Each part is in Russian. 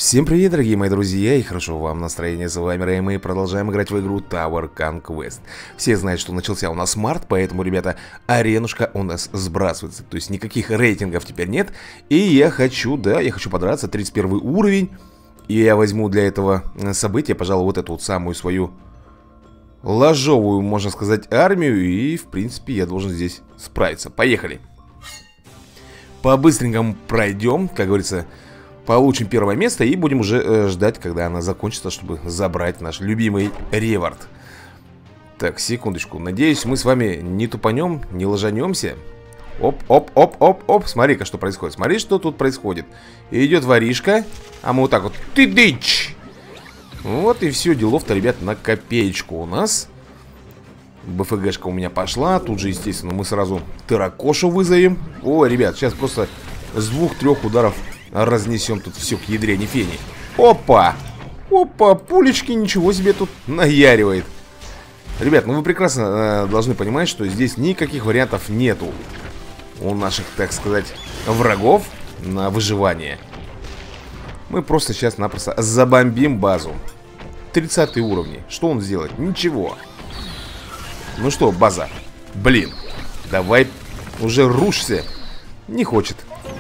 Всем привет, дорогие мои друзья, и хорошо вам настроение. С вами Рэй, мы продолжаем играть в игру Tower Conquest. Все знают, что начался у нас март, поэтому, ребята, аренушка у нас сбрасывается. То есть никаких рейтингов теперь нет. И я хочу подраться, 31 уровень. И я возьму для этого события, пожалуй, вот эту вот самую свою ложовую, можно сказать, армию. И, в принципе, я должен здесь справиться. Поехали. По-быстренькому пройдем, как говорится. Получим первое место и будем уже ждать, когда она закончится, чтобы забрать наш любимый реворд. Так, секундочку. Надеюсь, мы с вами не тупанем, не ложанемся. Оп. Смотри-ка, что происходит. Смотри, что тут происходит. Идет воришка, а мы вот так вот. Ты-дыч! Вот и все, делов-то, ребят, на копеечку у нас. БФГшка у меня пошла. Тут же, естественно, мы сразу Терракошу вызовем. О, ребят, сейчас просто с 2-3 ударов разнесем тут все к ядрене фени. Опа! Опа, пулечки, ничего себе тут наяривает. Ребят, ну вы прекрасно должны понимать, что здесь никаких вариантов нету у наших, так сказать, врагов на выживание. Мы просто сейчас-напросто забомбим базу. 30 уровни. Что он сделает? Ничего. Ну что, база? Блин, давай уже рушься. Не хочет.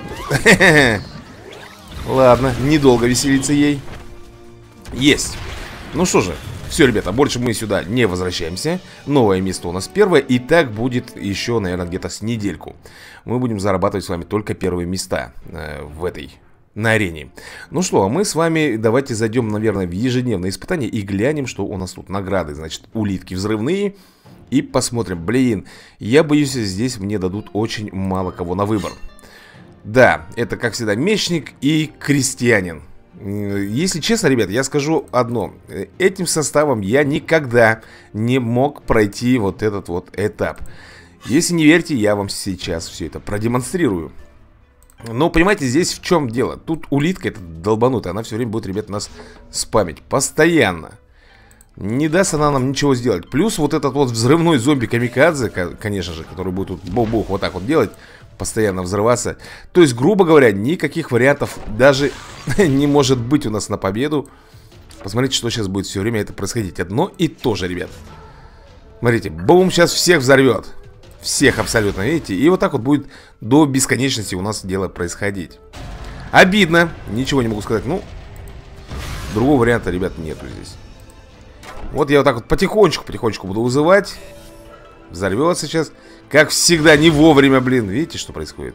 Ладно, недолго веселиться ей. Есть. Ну что же, все, ребята, больше мы сюда не возвращаемся. Новое место у нас первое. И так будет еще, наверное, где-то с недельку. Мы будем зарабатывать с вами только первые места на арене. Ну что, а мы с вами давайте зайдем, наверное, в ежедневное испытание и глянем, что у нас тут награды. Значит, улитки взрывные. И посмотрим. Блин, я боюсь, здесь мне дадут очень мало кого на выбор. Да, это, как всегда, мечник и крестьянин. Если честно, ребят, я скажу одно. Этим составом я никогда не мог пройти вот этот вот этап. Если не верьте, я вам сейчас все это продемонстрирую. Но, понимаете, здесь в чем дело? Тут улитка эта долбанутая, она все время будет, ребят, нас спамить. Постоянно. Не даст она нам ничего сделать. Плюс вот этот вот взрывной зомби-камикадзе, конечно же, который будет тут бух-бух вот так вот делать, постоянно взрываться. То есть, грубо говоря, никаких вариантов даже не может быть у нас на победу. Посмотрите, что сейчас будет все время это происходить. Одно и то же, ребят. Смотрите, бум, сейчас всех взорвет. Всех абсолютно, видите? И вот так вот будет до бесконечности у нас дело происходить. Обидно, ничего не могу сказать. Ну, другого варианта, ребят, нету здесь. Вот я вот так вот потихонечку буду вызывать. Взорвется сейчас. Как всегда, не вовремя, блин. Видите, что происходит?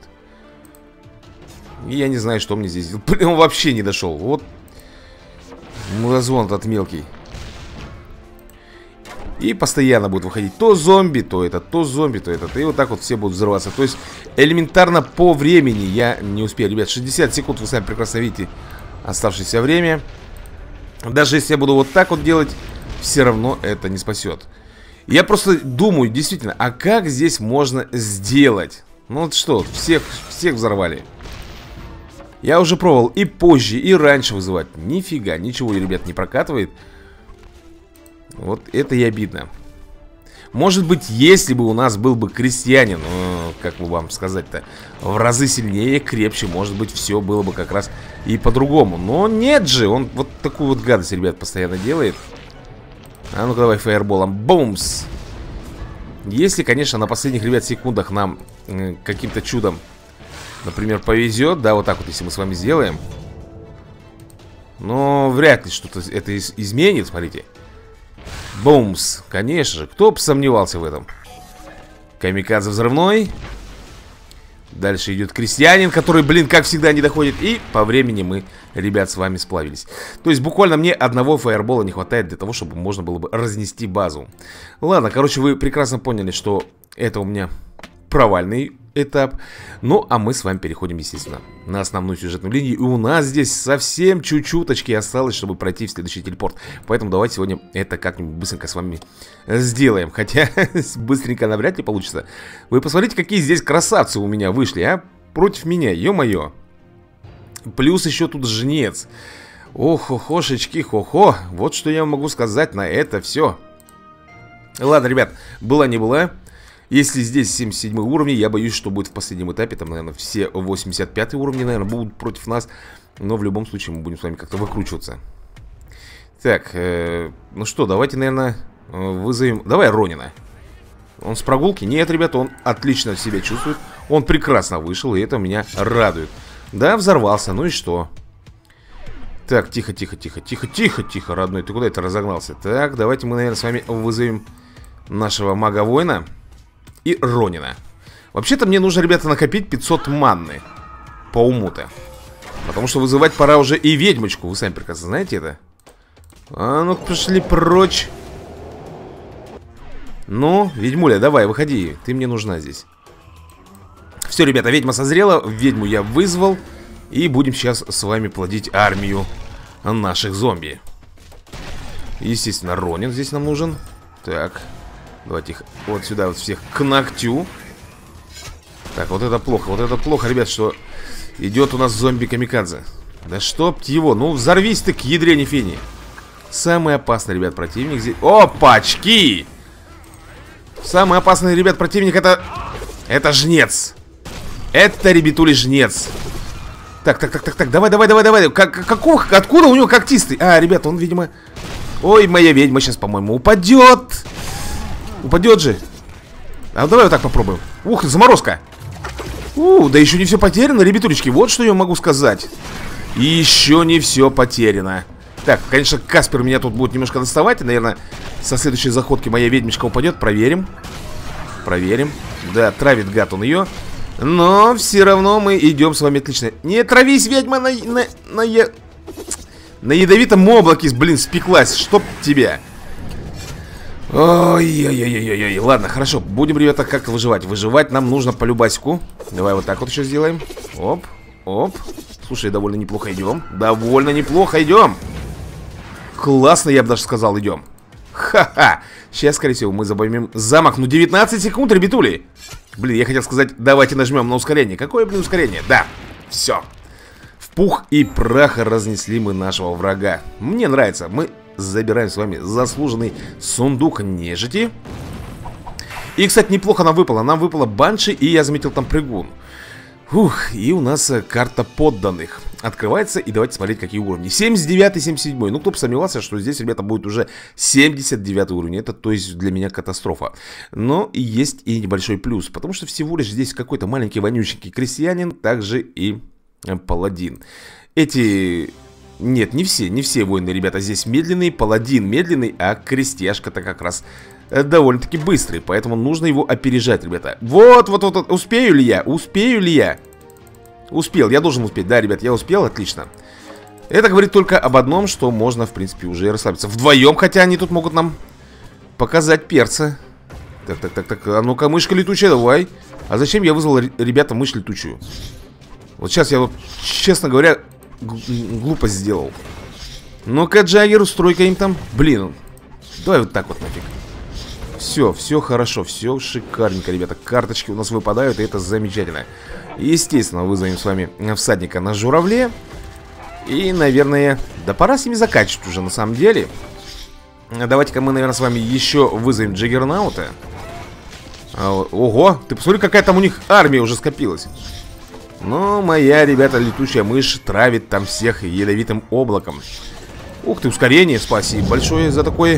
И я не знаю, что мне здесь. Блин, он вообще не дошел. Вот. Муразон этот мелкий. И постоянно будет выходить то зомби, то этот, то зомби, то этот. И вот так вот все будут взрываться. То есть элементарно по времени я не успею. Ребят, 60 секунд, вы сами прекрасно видите оставшееся время. Даже если я буду вот так вот делать, все равно это не спасет. Я просто думаю, действительно, а как здесь можно сделать? Ну вот что, всех взорвали. Я уже пробовал и позже, и раньше вызывать. Нифига, ничего, ребят, не прокатывает. Вот это и обидно. Может быть, если бы у нас был бы крестьянин, как бы вам сказать-то, в разы сильнее, крепче, может быть, все было бы как раз и по-другому. Но нет же, он вот такую вот гадость, ребят, постоянно делает. А ну-ка давай фаерболом. Бумс. Если, конечно, на последних, ребят, секундах нам каким-то чудом, например, повезет, да, вот так вот, если мы с вами сделаем. Но вряд ли что-то это изменит, смотрите. Бумс. Конечно же, кто бы сомневался в этом. Камикадзе взрывной. Дальше идет крестьянин, который, блин, как всегда не доходит. И по времени мы, ребят, с вами сплавились. То есть буквально мне одного фаербола не хватает для того, чтобы можно было бы разнести базу. Ладно, короче, вы прекрасно поняли, что это у меня провальный этап. Ну, а мы с вами переходим, естественно, на основную сюжетную линию. И у нас здесь совсем чуть-чуточки осталось, чтобы пройти в следующий телепорт. Поэтому давайте сегодня это как-нибудь быстренько с вами сделаем. Хотя быстренько навряд ли получится. Вы посмотрите, какие здесь красавцы у меня вышли, а? Против меня, ё-моё. Плюс еще тут жнец. Ох-хо-хошечки, хо-хо. Вот что я могу сказать на это все. Ладно, ребят, была не была. Если здесь 77 уровни, я боюсь, что будет в последнем этапе. Там, наверное, все 85 уровни, наверное, будут против нас. Но в любом случае мы будем с вами как-то выкручиваться. Так, ну что, давайте, наверное, вызовем... Давай Ронина. Он с прогулки? Нет, ребята, он отлично себя чувствует. Он прекрасно вышел, и это меня радует. Да, взорвался, ну и что? Так, тихо, тихо, тихо, тихо, тихо, тихо, родной. Ты куда это разогнался? Так, давайте мы, наверное, с вами вызовем нашего мага-воина и Ронина. Вообще-то мне нужно, ребята, накопить 500 манны. По уму-то. Потому что вызывать пора уже и ведьмочку. Вы сами прекрасно знаете это. А ну пошли прочь. Ну, ведьмуля, давай, выходи. Ты мне нужна здесь. Все, ребята, ведьма созрела. Ведьму я вызвал. И будем сейчас с вами плодить армию наших зомби. Естественно, Ронин здесь нам нужен. Так, давайте их вот сюда вот всех к ногтю. Так, вот это плохо, ребят, что идет у нас зомби-камикадзе. Да чтоб его, ну взорвись ты к ядрене фени. Самый опасный, ребят, противник здесь. Опачки! Самый опасный, ребят, противник это жнец. Это, ребятули, жнец. Так, давай. Откуда у него когтистый? А, ребята, он, видимо... Ой, моя ведьма сейчас, по-моему, упадет. Упадет же. А давай вот так попробуем. Ух, заморозка. Да еще не все потеряно, ребятулечки. Вот что я могу сказать. Еще не все потеряно. Так, конечно, Каспер меня тут будет немножко доставать. И, наверное, со следующей заходки моя ведьмичка упадет. Проверим. Да, травит гад он ее. Но все равно мы идем с вами отлично. Не травись, ведьма, на ядовитом облаке, блин, спеклась. Чтоб тебя. Ой-ой-ой-ой-ой. Ладно, хорошо, будем, ребята, как выживать. Выживать нам нужно по любасику. Давай вот так вот еще сделаем. Оп, оп. Слушай, довольно неплохо идем. Классно, я бы даже сказал, идем. Ха-ха. Сейчас, скорее всего, мы забомбим замок. Ну, 19 секунд, ребятули. Блин, я хотел сказать, давайте нажмем на ускорение. Какое, блин, ускорение? Да, все. В пух и прах разнесли мы нашего врага. Мне нравится. Мы забираем с вами заслуженный сундук нежити. И, кстати, неплохо нам выпало. Нам выпало банши, и я заметил там прыгун. Ух, и у нас карта подданных открывается, и давайте смотреть, какие уровни. 79 и 77. Ну, кто бы сомневался, что здесь, ребята, будет уже 79 уровень. Это, то есть, для меня катастрофа. Но есть и небольшой плюс, потому что всего лишь здесь какой-то маленький вонюченький крестьянин, также и паладин. Эти... Нет, не все воины, ребята, здесь медленные. Паладин медленный, а крестьяшка-то как раз довольно-таки быстрый. Поэтому нужно его опережать, ребята. Вот. Успею ли я? Успел, я должен успеть. Да, ребят, я успел, отлично. Это говорит только об одном, что можно, в принципе, уже расслабиться. Вдвоем, хотя они тут могут нам показать перца. Так, а ну-ка, мышка летучая, давай. А зачем я вызвал, ребята, мышь летучую? Вот сейчас я вот, честно говоря, глупость сделал. Ну-ка, Джаггер, устрой-ка им там. Блин, давай вот так вот нафиг. Все хорошо, все шикарненько, ребята. Карточки у нас выпадают, и это замечательно. Естественно, вызовем с вами всадника на журавле. И, наверное, да пора с ними заканчивать уже, на самом деле. Давайте-ка мы, наверное, с вами еще вызовем Джаггернаута. Ого, ты посмотри, какая там у них армия уже скопилась. Но моя, ребята, летучая мышь травит там всех ядовитым облаком. Ух ты, ускорение, спасибо большое за такой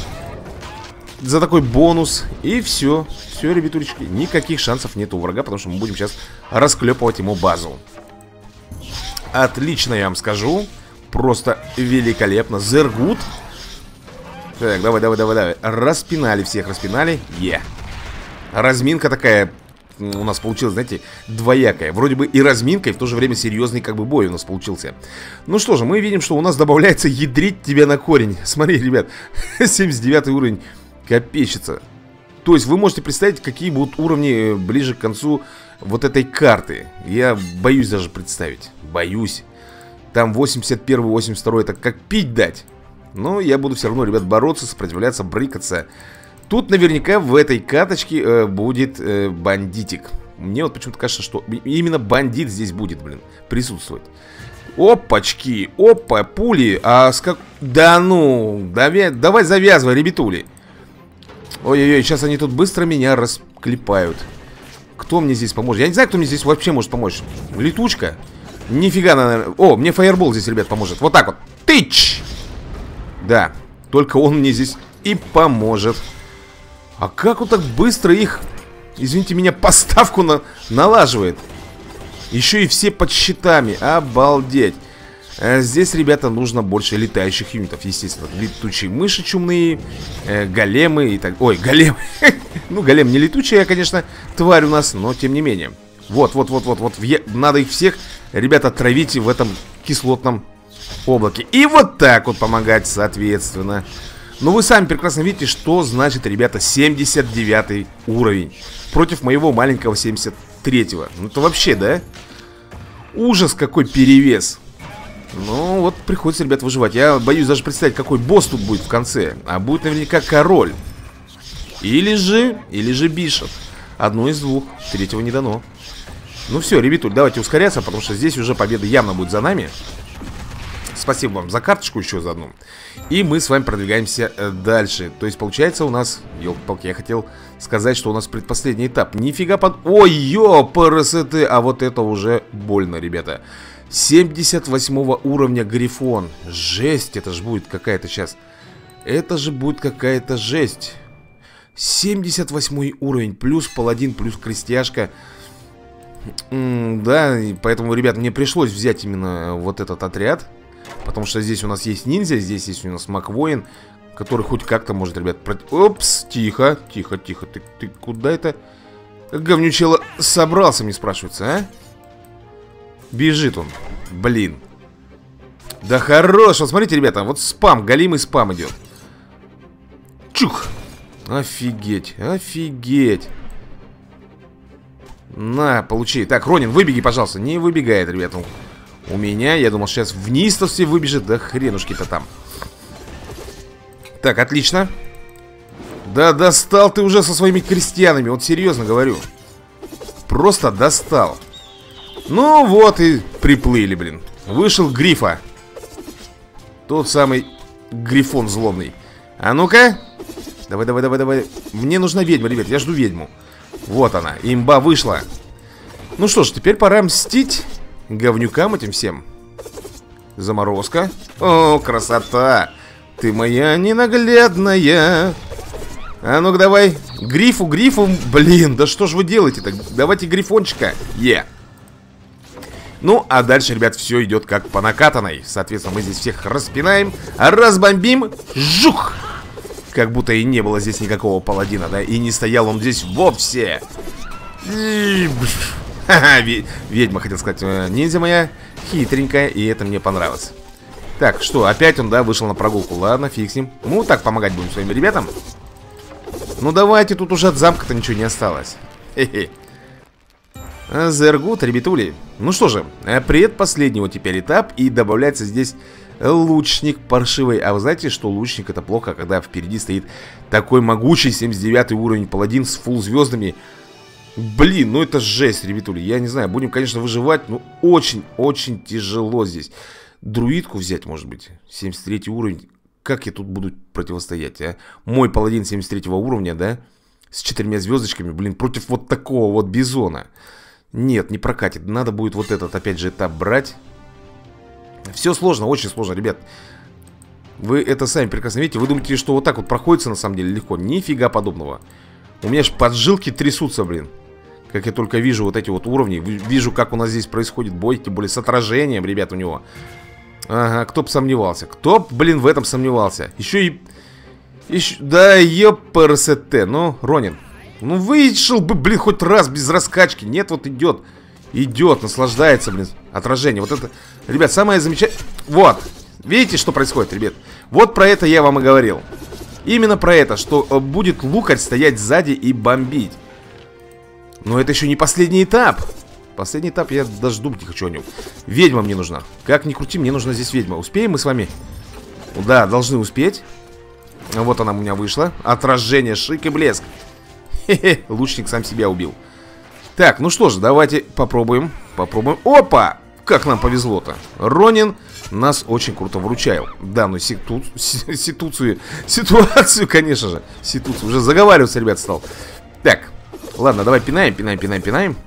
бонус. И все, ребятулечки, никаких шансов нет у врага, потому что мы будем сейчас расклепывать ему базу. Отлично, я вам скажу. Просто великолепно. Зергут. Так, давай. Распинали всех, распинали. Разминка такая у нас получилась, знаете, двоякая. Вроде бы и разминка, и в то же время серьезный как бы бой у нас получился. Ну что же, мы видим, что у нас добавляется ядрить тебя на корень. Смотри, ребят, 79 уровень. Копейщица. То есть вы можете представить, какие будут уровни ближе к концу вот этой карты. Я боюсь даже представить. Боюсь. Там 81, 82, это как пить дать. Но я буду все равно, ребят, бороться, сопротивляться, брыкаться. Тут наверняка в этой каточке будет бандитик. Мне вот почему-то кажется, что именно бандит здесь будет, блин, присутствовать. Опачки, опа, пули. Да ну, давай завязывай, ребятули. Ой-ой-ой, сейчас они тут быстро меня клепают. Кто мне здесь поможет? Я не знаю, кто мне здесь вообще может помочь. Летучка? Нифига, наверное. О, мне фаербол здесь, ребят, поможет. Вот так вот. Тыч! Да, только он мне здесь и поможет. А как он так быстро их, извините меня, поставку налаживает? Еще и все под щитами. Обалдеть. Здесь, ребята, нужно больше летающих юнитов. Естественно, летучие мыши чумные, големы и так... Ой, голем. Ну, голем не летучая, конечно, тварь у нас, но тем не менее. Вот. Надо их всех, ребята, травить в этом кислотном облаке. И вот так вот помогать, соответственно. Но вы сами прекрасно видите, что значит, ребята, 79 уровень против моего маленького 73-го. Ну, это вообще, да? Ужас, какой перевес. Ну, вот приходится, ребят, выживать. Я боюсь даже представить, какой босс тут будет в конце. А будет наверняка король. Или же бишоп. Одно из двух. Третьего не дано. Ну все, ребятуль, давайте ускоряться, потому что здесь уже победа явно будет за нами. Спасибо вам за карточку еще за одну. И мы с вами продвигаемся дальше. То есть получается у нас, ёлки-палки, я хотел сказать, что у нас предпоследний этап. Нифига под... Ой, ёпрст, а вот это уже больно, ребята. 78 уровня Грифон. Жесть, это же будет какая-то сейчас. Это же будет какая-то жесть. 78 уровень, плюс паладин, плюс крестьяшка. Да, и поэтому, ребят, мне пришлось взять именно вот этот отряд. Потому что здесь у нас есть ниндзя, здесь есть у нас маг-воин, который хоть как-то может, ребят... Опс, тихо. Ты куда это? Говнючело собрался, мне спрашивается, а? Бежит он, блин. Да хорош, вот смотрите, ребята, вот спам, галимый спам идет. Чух. Офигеть. На, получи. Так, Ронин, выбеги, пожалуйста. Не выбегает, ребята. У меня, я думал, сейчас вниз-то все выбежит. Да хренушки-то там. Так, отлично. Да достал ты уже со своими крестьянами. Вот серьезно говорю. Просто достал. Ну вот и приплыли, блин. Вышел Грифа. Тот самый Грифон злобный. А ну-ка. Давай. Мне нужна ведьма, ребят, я жду ведьму. Вот она, имба вышла. Ну что ж, теперь пора мстить говнюкам этим всем. Заморозка. О, красота. Ты моя ненаглядная. А ну-ка давай. Грифу. Блин, да что ж вы делаете-то? Давайте грифончика. Ну, а дальше, ребят, все идет как по накатанной. Соответственно, мы здесь всех распинаем, разбомбим. Жух! Как будто и не было здесь никакого паладина, да? И не стоял он здесь вовсе. Ха-ха, ведьма, хотел сказать. Ниндзя моя хитренькая, и это мне понравилось. Так, что, опять он, да, вышел на прогулку. Ладно, фиг с ним. Мы вот так помогать будем своим ребятам. Ну, давайте, тут уже от замка-то ничего не осталось. Хе-хе. Зергут, ребятули. Ну что же, предпоследний вот теперь этап. И добавляется здесь лучник паршивый. А вы знаете, что лучник это плохо, когда впереди стоит такой могучий 79 уровень паладин с фулл звездами. Блин, ну это жесть, ребятули. Я не знаю, будем, конечно, выживать. Но очень тяжело здесь. Друидку взять, может быть. 73 уровень. Как я тут буду противостоять, а? Мой паладин 73 уровня, да? С 4 звездочками, блин, против вот такого вот бизона. Нет, не прокатит. Надо будет вот этот, опять же, этап брать. Все сложно, очень сложно, ребят. Вы это сами прекрасно видите. Вы думаете, что вот так вот проходится на самом деле легко? Нифига подобного. У меня аж поджилки трясутся, блин. Как я только вижу вот эти вот уровни. Вижу, как у нас здесь происходит бой. Тем более с отражением, ребят, у него. Ага, кто бы сомневался. Кто б, блин, в этом сомневался. Еще и... Да, ёпрст. Ну, Ронин. Ну, вышел бы, блин, хоть раз без раскачки. Нет, вот идет. Идет, наслаждается, блин, отражение. Вот это, ребят, самое замечательное. Вот, видите, что происходит, ребят? Вот про это я вам и говорил. Именно про это, что будет лукарь стоять сзади и бомбить. Но это еще не последний этап. Последний этап я даже думать не хочу о нем. Ведьма мне нужна. Как ни крути, мне нужна здесь ведьма. Успеем мы с вами? Да, должны успеть. Вот она у меня вышла. Отражение, шик и блеск. Хе-хе, лучник сам себя убил. Так, ну что ж, давайте попробуем. Опа! Как нам повезло-то. Ронин нас очень круто выручает. Да, ну ситуацию, конечно же. Ситуацию. Уже заговариваться, ребят, стал. Так, Ладно, давай пинаем.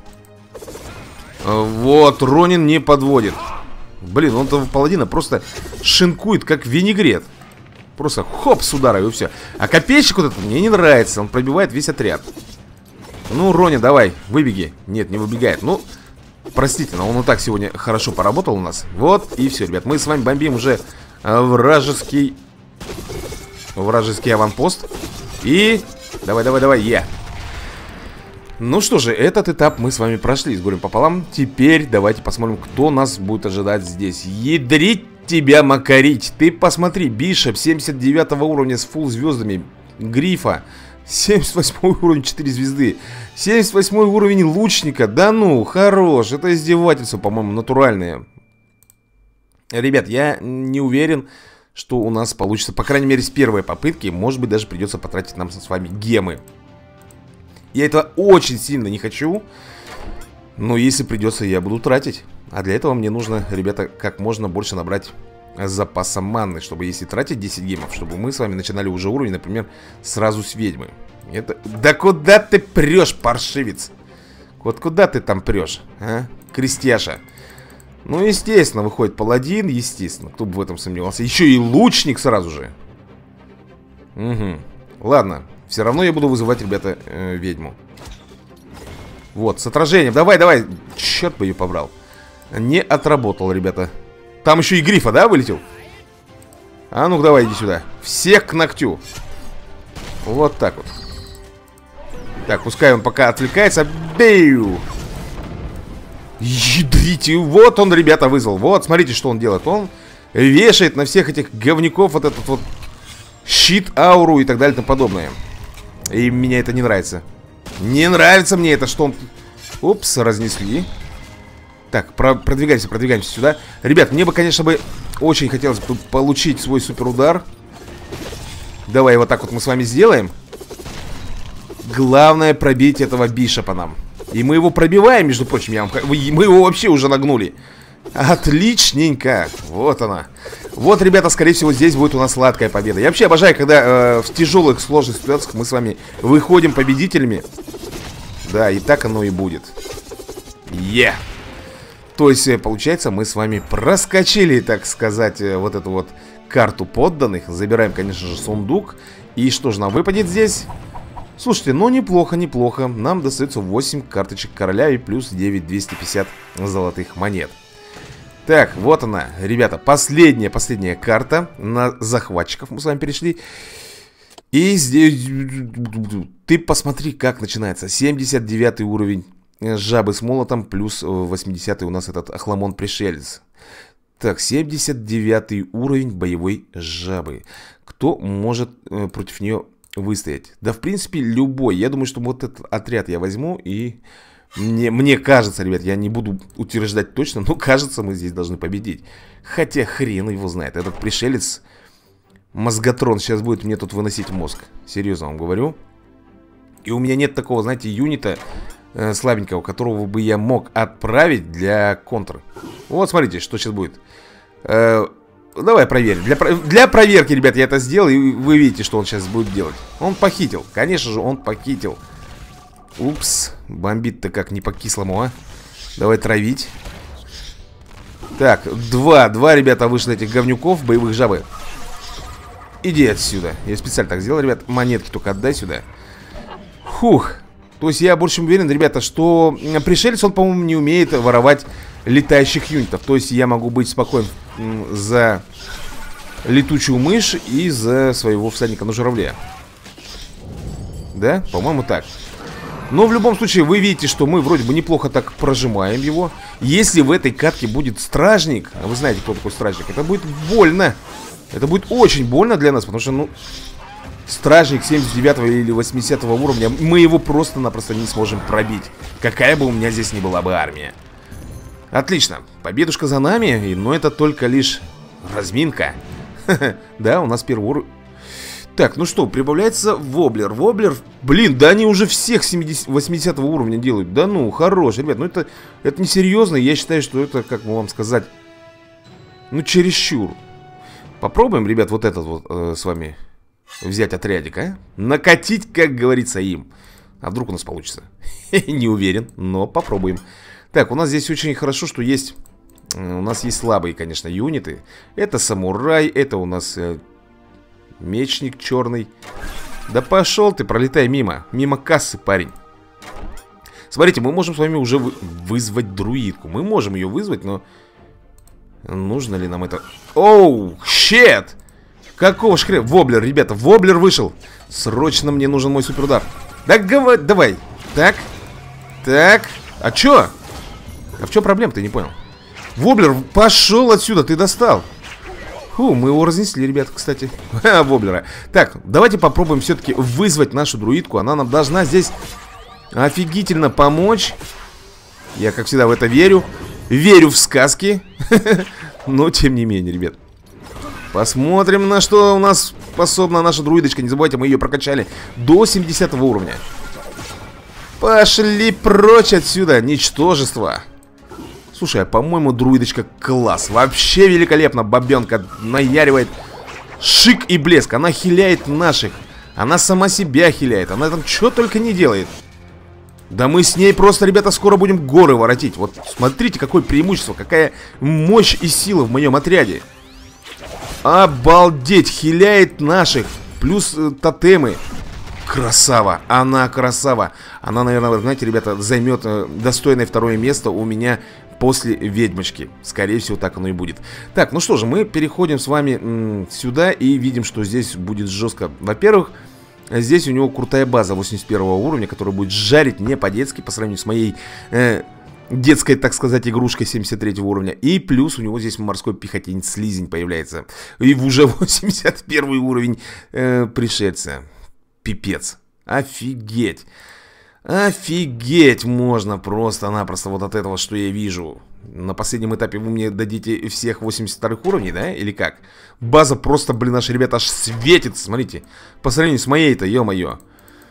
Вот, Ронин не подводит. Блин, он-то паладина просто шинкует, как винегрет. Просто хоп с удара и все. А копейщик вот этот мне не нравится. Он пробивает весь отряд. Ну, Ронин, давай, выбеги. Нет, не выбегает. Ну, простите, но он и так сегодня хорошо поработал у нас. Вот, и все, ребят. Мы с вами бомбим уже вражеский аванпост. И давай, е. Ну что же, этот этап мы с вами прошли с горем пополам. Теперь давайте посмотрим, кто нас будет ожидать здесь. Ядрить тебя макарить. Ты посмотри, Бишоп 79 уровня с фулл звездами. Грифа 78 уровень, 4 звезды. 78 уровень лучника. Да ну, хорош. Это издевательство, по-моему, натуральное. Ребят, я не уверен, что у нас получится. По крайней мере, с первой попытки. Может быть, даже придется потратить нам с вами гемы. Я этого очень сильно не хочу. Но если придется, я буду тратить. А для этого мне нужно, ребята, как можно больше набрать запаса манны. Чтобы если тратить 10 гемов, чтобы мы с вами начинали уже уровень, например, сразу с ведьмы. Это... Да куда ты прешь, паршивец? Вот куда ты там прешь, а? Крестьяша. Ну, естественно, выходит паладин, естественно. Кто бы в этом сомневался. Еще и лучник сразу же. Угу. Ладно. Все равно я буду вызывать, ребята, ведьму. Вот, с отражением. Давай. Черт бы ее побрал. Не отработал, ребята. Там еще и Грифа, да, вылетел? А ну-ка, давай, иди сюда. Всех к ногтю. Вот так вот. Так, пускай он пока отвлекается. Бею! Ядрите. Вот он, ребята, вызвал. Вот, смотрите, что он делает. Он вешает на всех этих говняков вот этот вот щит, ауру и так далее и тому подобное. И мне это не нравится. Не нравится мне это, что он... Упс, разнесли. Так, продвигаемся сюда. Ребят, мне бы, конечно, очень хотелось бы получить свой суперудар. Давай вот так вот мы с вами сделаем. Главное пробить этого Бишопа нам. И мы его пробиваем, между прочим. Мы его вообще уже нагнули. Отличненько. Вот она. Вот, ребята, скорее всего, здесь будет у нас сладкая победа. Я вообще обожаю, когда в тяжелых, сложных ситуациях мы с вами выходим победителями. Да, и так оно и будет. То есть, получается, мы с вами проскочили, так сказать, вот эту вот карту подданных. Забираем, конечно же, сундук. И что же нам выпадет здесь? Слушайте, ну неплохо. Нам достается 8 карточек короля и плюс 9,250 золотых монет. Так, вот она, ребята, последняя карта. На захватчиков мы с вами перешли. И здесь... Ты посмотри, как начинается. 79 уровень жабы с молотом, плюс 80 у нас этот охламон-пришелец. Так, 79 уровень боевой жабы. Кто может против нее выстоять? Да, в принципе, любой. Я думаю, что вот этот отряд я возьму и... Мне кажется, ребят, я не буду утверждать точно, но кажется, мы здесь должны победить. Хотя хрен его знает. Этот пришелец Мозготрон сейчас будет мне тут выносить мозг. Серьезно вам говорю. И у меня нет такого, знаете, юнита слабенького, которого бы я мог отправить для контры. Вот, смотрите, что сейчас будет. Давай проверим. Для проверки, ребят, я это сделал, и вы видите, что он сейчас будет делать. Он похитил. Конечно же, он похитил. Упс, бомбит-то как не по-кислому, а. Давай травить. Так, два, ребята, вышло этих говнюков, боевых жабы. Иди отсюда. Я специально так сделал, ребят. Монетки только отдай сюда. Фух. То есть я больше уверен, ребята, что пришелец, он, по-моему, не умеет воровать летающих юнитов. То есть я могу быть спокоен за летучую мышь и за своего всадника на журавле. Да? По-моему, так. Но в любом случае вы видите, что мы вроде бы неплохо так прожимаем его. Если в этой катке будет стражник, а вы знаете, кто такой стражник, это будет больно. Это будет очень больно для нас, потому что, ну, стражник 79 или 80 уровня, мы его просто-напросто не сможем пробить. Какая бы у меня здесь ни была бы армия. Отлично, победушка за нами, но это только лишь разминка. Да, у нас первый уровень. Так, ну что, прибавляется воблер. Воблер, блин, да они уже всех 80 уровня делают. Да ну, хорош, ребят, ну это несерьезно. Я считаю, что это, как вам сказать, ну чересчур. Попробуем, ребят, вот этот вот с вами взять отрядик, а? Накатить, как говорится, им. А вдруг у нас получится? Не уверен, но попробуем. Так, у нас здесь очень хорошо, что есть... У нас есть слабые, конечно, юниты. Это самурай, это у нас мечник черный. Да пошел ты, пролетай мимо. Мимо кассы, парень. Смотрите, мы можем с вами уже вызвать друидку. Мы можем ее вызвать, но... Нужно ли нам это... Оу, щет! Какого шкря... Воблер, ребята, воблер вышел. Срочно мне нужен мой суперудар. Давай. Так. Так. А чё? А в чем проблема, ты не понял? Воблер, пошел отсюда, ты достал. Фу, мы его разнесли, ребят, кстати. Воблера. Так, давайте попробуем все-таки вызвать нашу друидку. Она нам должна здесь офигительно помочь. Я, как всегда, в это верю. Верю в сказки. Но, тем не менее, ребят. Посмотрим, на что у нас способна наша друидочка. Не забывайте, мы ее прокачали до 70 уровня. Пошли прочь отсюда, ничтожество. Слушай, а по-моему, друидочка класс. Вообще великолепно, бабенка наяривает шик и блеск. Она хиляет наших. Она сама себя хиляет. Она там что только не делает. Да мы с ней просто, ребята, скоро будем горы воротить. Вот смотрите, какое преимущество, какая мощь и сила в моем отряде. Обалдеть, хиляет наших. Плюс тотемы. Красава, она красава. Она, наверное, вы знаете, ребята, займет достойное второе место у меня после ведьмочки. Скорее всего, так оно и будет. Так, ну что же, мы переходим с вами сюда и видим, что здесь будет жестко. Во-первых, здесь у него крутая база 81 уровня, которая будет жарить не по-детски по сравнению с моей детской, так сказать, игрушкой 73 уровня. И плюс у него здесь морской пехотинец слизень появляется. И уже 81 уровень пришельца. Пипец. Офигеть. Офигеть можно просто-напросто вот от этого, что я вижу. На последнем этапе вы мне дадите всех 82 уровней, да? Или как? База просто, блин, наши ребята аж светится, смотрите. По сравнению с моей-то, ё-моё.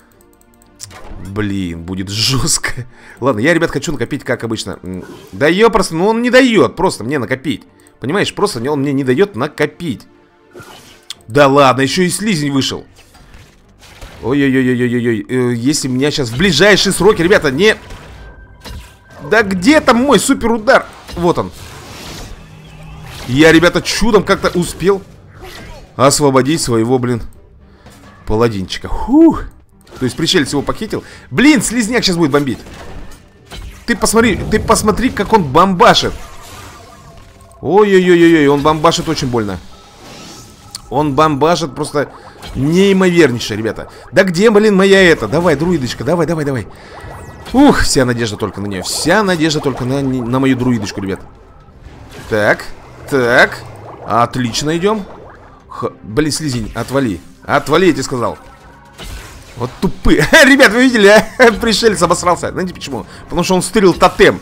Блин, будет жестко. Ладно, я, ребят, хочу накопить, как обычно. Да просто, ну он не дает просто мне накопить. Понимаешь, просто он мне не дает накопить. Да ладно, еще и слизень вышел. Ой-ой-ой-ой-ой-ой. Если меня сейчас в ближайшие сроки, ребята, не... Да где там мой суперудар? Вот он. Я, ребята, чудом как-то успел освободить своего, блин, паладинчика. Фух. То есть пришелец его похитил. Блин, слизняк сейчас будет бомбить. Ты посмотри, как он бомбашит. Ой-ой-ой-ой, он бомбашит очень больно. Он бомбашит просто неимовернейше, ребята. Да где, блин, моя эта? Давай, друидочка, давай. Ух, вся надежда только на нее. Вся надежда только на мою друидочку, ребят. Так. Отлично идем. Блин, слизень, отвали. Отвали, я тебе сказал. Вот тупые. Ребят, вы видели, а? Пришелец обосрался. Знаете почему? Потому что он стырил тотем.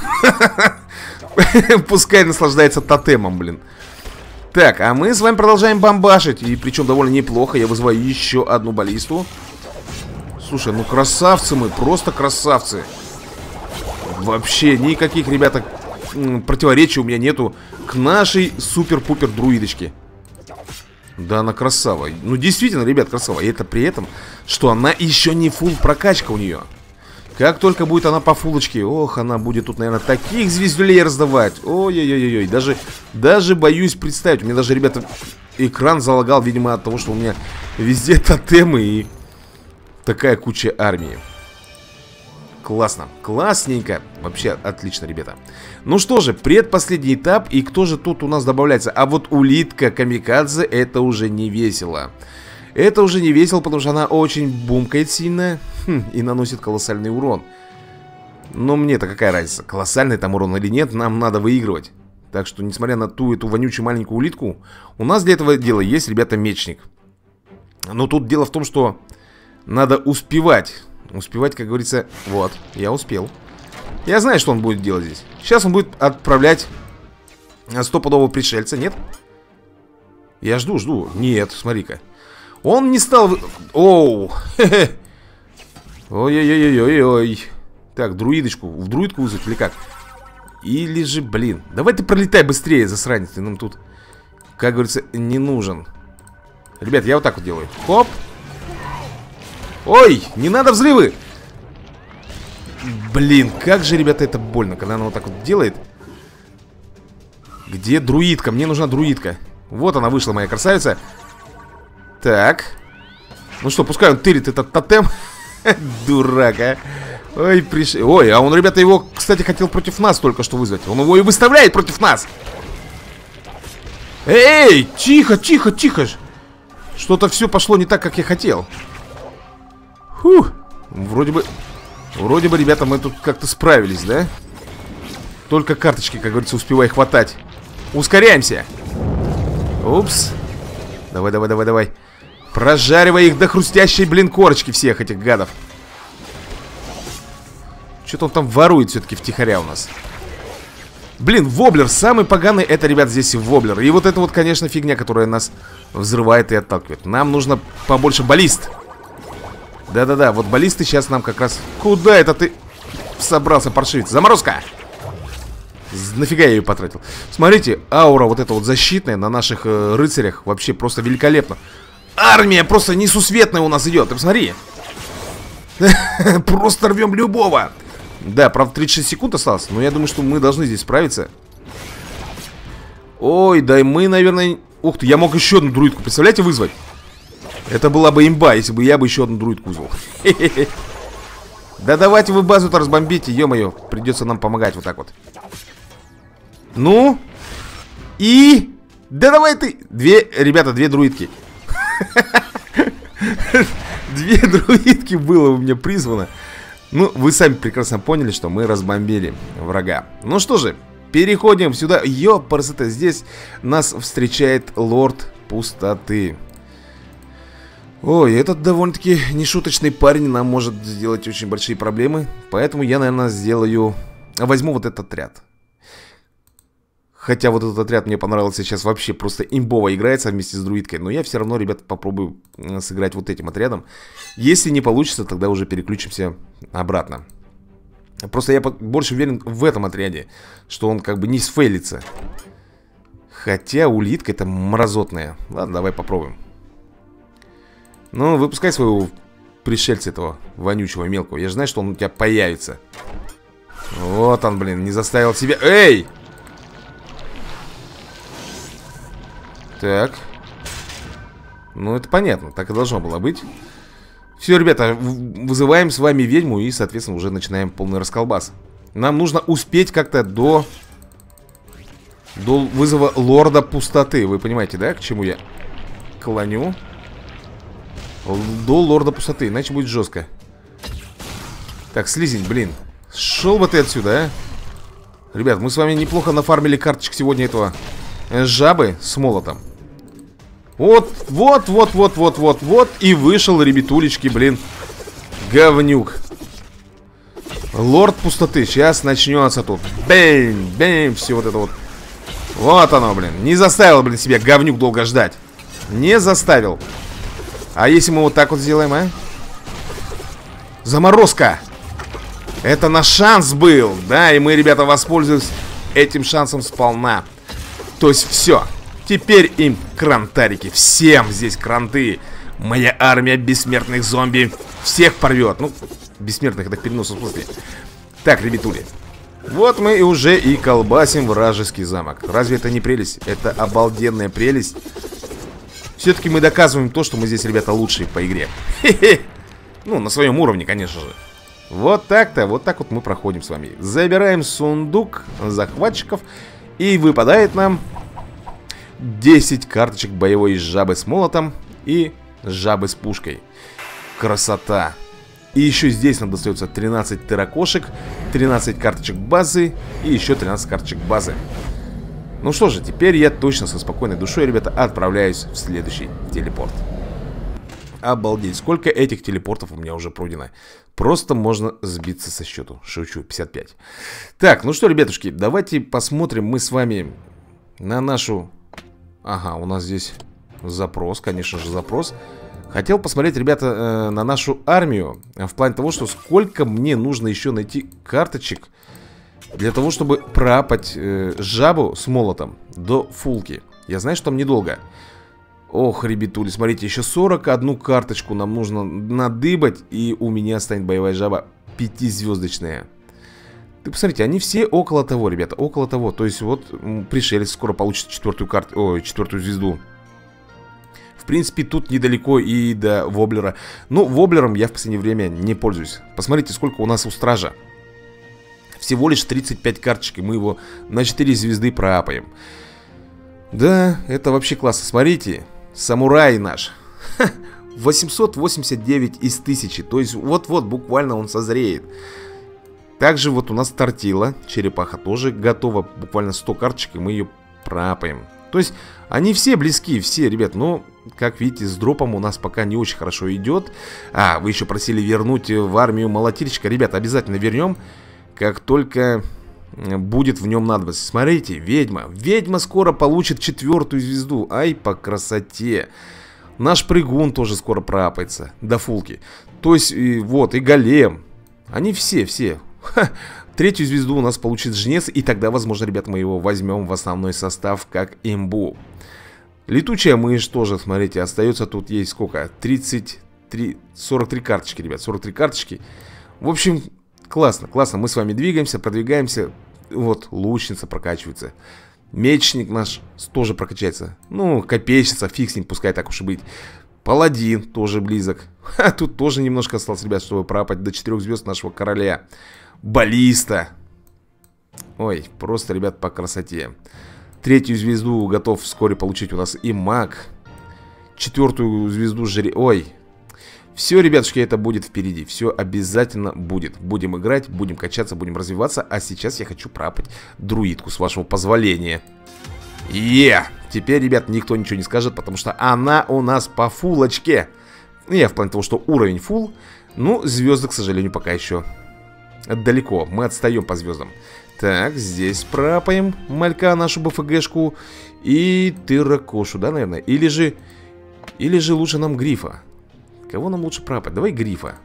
Пускай наслаждается тотемом, блин. Так, а мы с вами продолжаем бомбашить. И причем довольно неплохо. Я вызываю еще одну баллисту. Слушай, ну красавцы мы, просто красавцы. Вообще никаких, ребята, противоречий у меня нету к нашей супер-пупер друидочке. Да, она красава. Ну, действительно, ребят, красава. И это при этом, что она еще не фулл прокачка у нее. Как только будет она по фулочке, ох, она будет тут, наверное, таких звездюлей раздавать. Ой-ой-ой-ой, даже боюсь представить. У меня даже, ребята, экран залагал, видимо, от того, что у меня везде тотемы и такая куча армии. Классно, классненько. Вообще отлично, ребята. Ну что же, предпоследний этап. И кто же тут у нас добавляется? А вот улитка камикадзе, это уже не весело. Это уже не весело, потому что она очень бумкает сильно и наносит колоссальный урон. Но мне-то какая разница, колоссальный там урон или нет, нам надо выигрывать. Так что, несмотря на эту вонючую маленькую улитку, у нас для этого дела есть, ребята, мечник. Но тут дело в том, что надо успевать. Успевать, как говорится, вот, я успел. Я знаю, что он будет делать здесь. Сейчас он будет отправлять стопудового пришельца, нет? Я жду. Нет, смотри-ка. Он не стал... Оу! Ой-ой-ой-ой-ой. Так, друидочку. В друидку вызвать или как? Или же, блин. Давай ты пролетай быстрее, засранец. Ты нам тут, как говорится, не нужен. Ребят, я вот так вот делаю. Хоп. Ой, не надо взрывы. Блин, как же, ребята, это больно, когда она вот так вот делает. Где друидка? Мне нужна друидка. Вот она вышла, моя красавица. Так. Ну что, пускай он тырит этот тотем. Дурак, а. Ой, Ой, а он, ребята, его, кстати, хотел против нас только что вызвать. Он его и выставляет против нас. Эй, тихо, тихо, тихо. Что-то все пошло не так, как я хотел. Фух. Вроде бы, ребята, мы тут как-то справились, да? Только карточки, как говорится, успевай хватать. Ускоряемся. Упс. Давай, давай, давай, давай. Прожаривай их до хрустящей, блин, корочки всех этих гадов. Что-то он там ворует все-таки втихаря у нас. Блин, воблер, самый поганый это, ребят, здесь воблер. И вот это вот, конечно, фигня, которая нас взрывает и отталкивает. Нам нужно побольше баллист. Да-да-да, вот баллисты сейчас нам как раз... Куда это ты собрался, паршивец? Заморозка! Нафига я ее потратил? Смотрите, аура вот эта вот защитная на наших рыцарях вообще просто великолепно. Армия просто несусветная у нас идет, ты посмотри. Просто рвем любого. Да, правда 36 секунд осталось, но я думаю, что мы должны здесь справиться. Ой, да и мы, наверное... Ух ты, я мог еще одну друидку, представляете, вызвать? Это была бы имба, если бы я бы еще одну друидку вызвал. Да давайте вы базу-то разбомбите, ё-моё. Придется нам помогать вот так вот. Ну? И... Да давай ты... Ребята, две друидки. Две друидки было у меня призвано. Ну, вы сами прекрасно поняли, что мы разбомбили врага. Ну что же, переходим сюда. Ёпарасоте, здесь нас встречает лорд пустоты. Ой, этот довольно-таки нешуточный парень нам может сделать очень большие проблемы. Поэтому я, наверное, возьму вот этот отряд. Хотя вот этот отряд мне понравился сейчас вообще просто имбово играется вместе с друидкой. Но я все равно, ребят, попробую сыграть вот этим отрядом. Если не получится, тогда уже переключимся обратно. Просто я больше уверен в этом отряде, что он как бы не сфейлится. Хотя улитка это мразотная. Ладно, давай попробуем. Ну, выпускай своего пришельца этого вонючего мелкого. Я же знаю, что он у тебя появится. Вот он, блин, не заставил себя... Эй! Так. Ну, это понятно, так и должно было быть. Все, ребята, вызываем с вами ведьму и, соответственно, уже начинаем полный расколбас. Нам нужно успеть как-то до вызова лорда пустоты. Вы понимаете, да, к чему я клоню? До лорда пустоты, иначе будет жестко. Так, слизень, блин. Шел бы ты отсюда, а? Ребят, мы с вами неплохо нафармили карточек сегодня этого жабы с молотом. Вот. И вышел, ребятулечки, блин, говнюк. Лорд пустоты. Сейчас начнется тут. Бэм, бэм, все вот это вот. Вот оно, блин. Не заставил, блин, себя говнюк долго ждать. Не заставил. А если мы вот так вот сделаем, а? Заморозка. Это наш шанс был. Да, и мы, ребята, воспользуемся этим шансом сполна. То есть все. Теперь им крантарики. Всем здесь кранты. Моя армия бессмертных зомби всех порвет. Ну, бессмертных, это переносом в смысле. Так, ребятули. Вот мы и уже и колбасим вражеский замок. Разве это не прелесть? Это обалденная прелесть. Все-таки мы доказываем то, что мы здесь, ребята, лучшие по игре. Хе-хе. Ну, на своем уровне, конечно же. Вот так-то, вот так вот мы проходим с вами. Забираем сундук захватчиков. И выпадает нам 10 карточек боевой жабы с молотом и жабы с пушкой. Красота. И еще здесь нам достается 13 терракошек, 13 карточек базы и еще 13 карточек базы. Ну что же, теперь я точно со спокойной душой, ребята, отправляюсь в следующий телепорт. Обалдеть, сколько этих телепортов у меня уже пройдено. Просто можно сбиться со счету. Шучу, 55. Так, ну что, ребятушки, давайте посмотрим мы с вами на нашу... Ага, у нас здесь запрос, конечно же запрос. Хотел посмотреть, ребята, на нашу армию. В плане того, что сколько мне нужно еще найти карточек для того, чтобы проапать жабу с молотом до фулки. Я знаю, что там недолго. Ох, ребятули, смотрите, еще 41 карточку нам нужно надыбать, и у меня станет боевая жаба 5-звездочные. Ты посмотрите, они все около того, ребята, около того. То есть вот пришелец скоро получит 4-ю карту, ой, 4-ю звезду. В принципе, тут недалеко и до воблера. Ну, воблером я в последнее время не пользуюсь. Посмотрите, сколько у нас у стража. Всего лишь 35 карточек, и мы его на 4 звезды проапаем. Да, это вообще классно. Смотрите, самурай наш. 889 из 1000. То есть вот-вот буквально он созреет. Также вот у нас тортила, черепаха тоже готова. Буквально 100 карточек, и мы ее проапаем. То есть они все близки, все, ребят. Но, как видите, с дропом у нас пока не очень хорошо идет. А, вы еще просили вернуть в армию молотильщика. Ребят, обязательно вернем, как только будет в нем надобность. Смотрите, ведьма. Ведьма скоро получит 4-ю звезду. Ай, по красоте. Наш прыгун тоже скоро проапается до фулки. То есть, вот, и голем. Они все. Ха, 3-ю звезду у нас получит жнец. И тогда, возможно, ребят, мы его возьмем в основной состав как имбу. Летучая мышь тоже, смотрите, остается тут есть сколько? 43 карточки, ребят, 43 карточки. В общем, классно, классно. Мы с вами двигаемся, продвигаемся. Вот, лучница прокачивается. Мечник наш тоже прокачается. Ну, копейщица, фиг с ним, пускай так уж и быть. Паладин тоже близок. Ха, тут тоже немножко осталось, ребят, чтобы пропать до 4 звезд нашего короля. Баллиста. Ой, просто, ребят, по красоте. 3-ю звезду готов вскоре получить у нас и маг. 4-ю звезду Ой. Все, ребятушки, это будет впереди. Все обязательно будет. Будем играть, будем качаться, будем развиваться. А сейчас я хочу пропать друидку, с вашего позволения. Теперь, ребят, никто ничего не скажет, потому что она у нас по фулочке. Я в плане того, что уровень фул. Ну, звезды, к сожалению, пока еще далеко. Мы отстаем по звездам. Так, здесь пропаем малька, нашу БФГшку. И тыракошу, да, наверное? Или же лучше нам грифа. Кого нам лучше пропать? Давай грифа.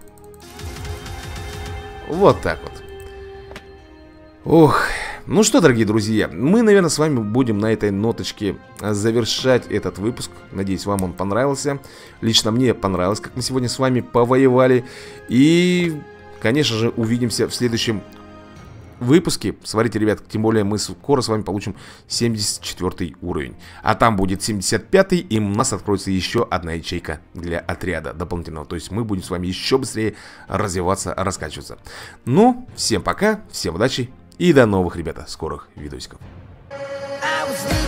Вот так вот. Ох. Ну что, дорогие друзья, мы, наверное, с вами будем на этой ноточке завершать этот выпуск. Надеюсь, вам он понравился. Лично мне понравилось, как мы сегодня с вами повоевали. И, конечно же, увидимся в следующем выпуске. Смотрите, ребят, тем более мы скоро с вами получим 74 уровень. А там будет 75, и у нас откроется еще одна ячейка для отряда дополнительного. То есть мы будем с вами еще быстрее развиваться, раскачиваться. Ну, всем пока, всем удачи и до новых, ребята, скорых видосиков.